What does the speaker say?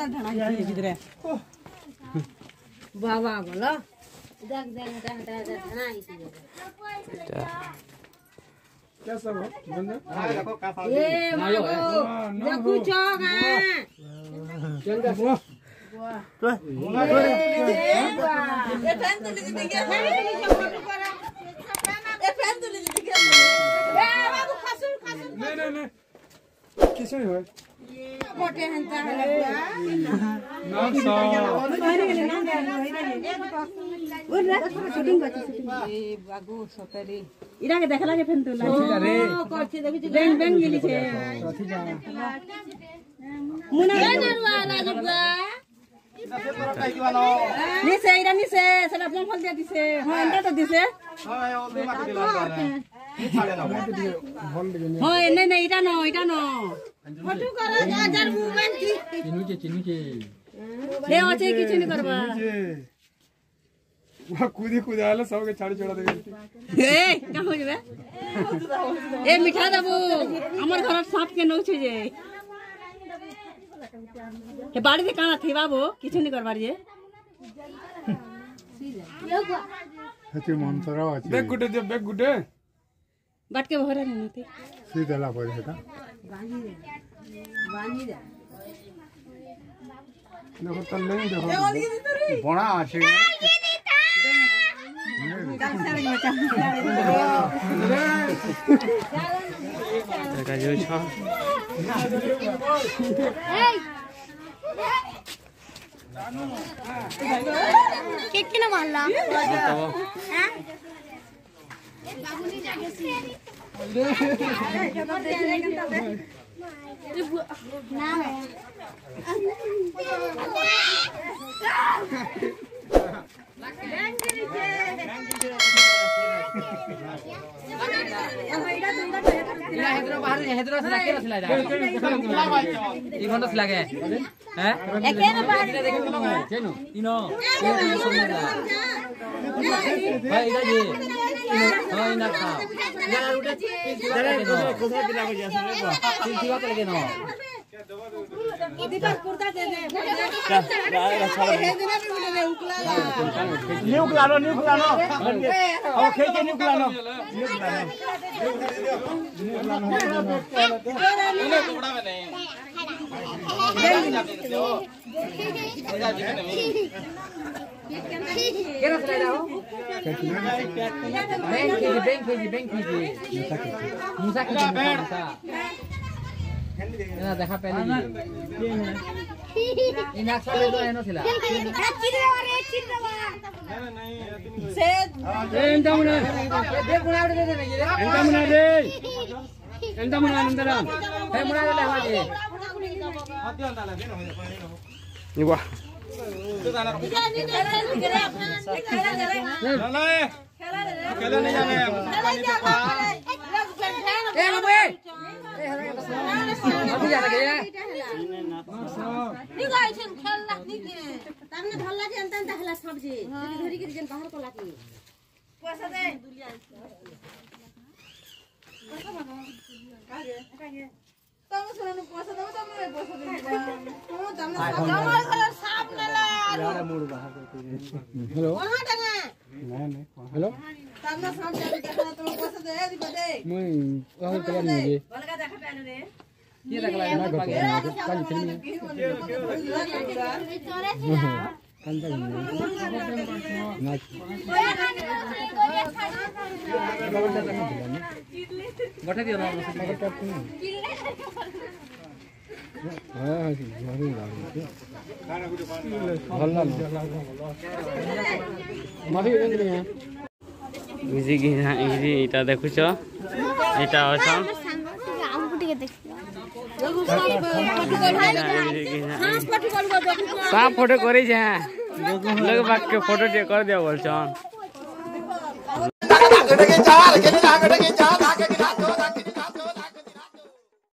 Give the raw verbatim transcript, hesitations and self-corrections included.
वाला ढाना है किधर है वाह वाह बोलो देख देख ढाना ढाना है क्या सब हो बंदा देखो का फाल ये देखो चौक है चल जा वो तो ये फैन तो ले दे गया ये फैन तो ले दे गया ए बाबू खसुर खसुर नहीं नहीं नहीं किसे हो मोटे हंता है ना सा बोल रे शूटिंग करती शूटिंग ए बागु सतरी इरा के देखला के फेन तो रे करछि देखि बेंग बेंग गेली छे कथि जा मुना रे नरुआ राजुबा निसे इरा निसे सला बम फल दिया दिसे हां एंटा तो दिसे हां ओ दे माटी दिला हां नहीं नहीं इरा नो इरा नो फोटो करा हजार मूवमेंट की चिन्नु के चिन्नु के हे ओचे किछ नहीं करबा वो कूदी कूदाले सब के छाड़ी छोड़ा दे ए का हो जबे ए मिठा दबो हमर घर सांप के नौ छे जे हे बाड़ी से काना थी बाबू किछ नहीं करबार जे हते मन तरा अछि बैग गुटे दे बैग गुटे बाट के भरा नहीं होती सी देला पर हेता बांधी दे बांधी दे देखो तल्ले देखो बणा अछि देखा जो छ के किन मारला हैं बाबूनी जाके ना हेदरो बाहर हेदरो से लाके रसला जा ई घंटा से लागे हैं एके न बाहर केनो इनो भाई इधर जी हां इना खा यार उठे जरा कोसा दिला को जैसे तीन दिवा कर के नो दीपक कुर्ता दे दे न्यू क्लानो न्यू क्लानो ओ खेचे न्यू क्लानो न्यू क्लानो न्यू क्लानो कपड़ा में नहीं केरा से जाओ बैंक की बैंक की बैंक की मुसा की मुसा ना देखा पहले इन एक्चुअली तो एनो थिला से एंटा मुना दे गुना दे दे एंटा मुना दे एंटा मुना नंदरा हे मुना ले हवा जी हाथी अंता लगे न ये वाह खेला नहीं जाने ए बाबू अभी जा लगे नी गय छन खेलला नी तामने धल्ला जे अंत अंत हला सब जे धरी के जन बाहर को लाकी पैसा दे पैसा मानो कागे कागे तुम सुनो पैसा दो तुम पैसा दे तुम तुमने जमल कलर साफ नला यार मूड बाहर हेलो वहां टंगा नहीं नहीं हेलो तुमने साफ जाने देखा तुम पैसा दे दी दे मैं वहां कलर नहीं है बलका देखा पहले रे ये लगला ना पागे कल फिल्म अंदर ना बटा दियो ना मगर करते नहीं हां जी जरूर लागे खाना कुछ भल्ला माथि गेंदी है इजी की इजी इटा देखुछ इटा अछन साफ फोटो करे छे लोग बाक के फोटो टे कर दिया बोल छन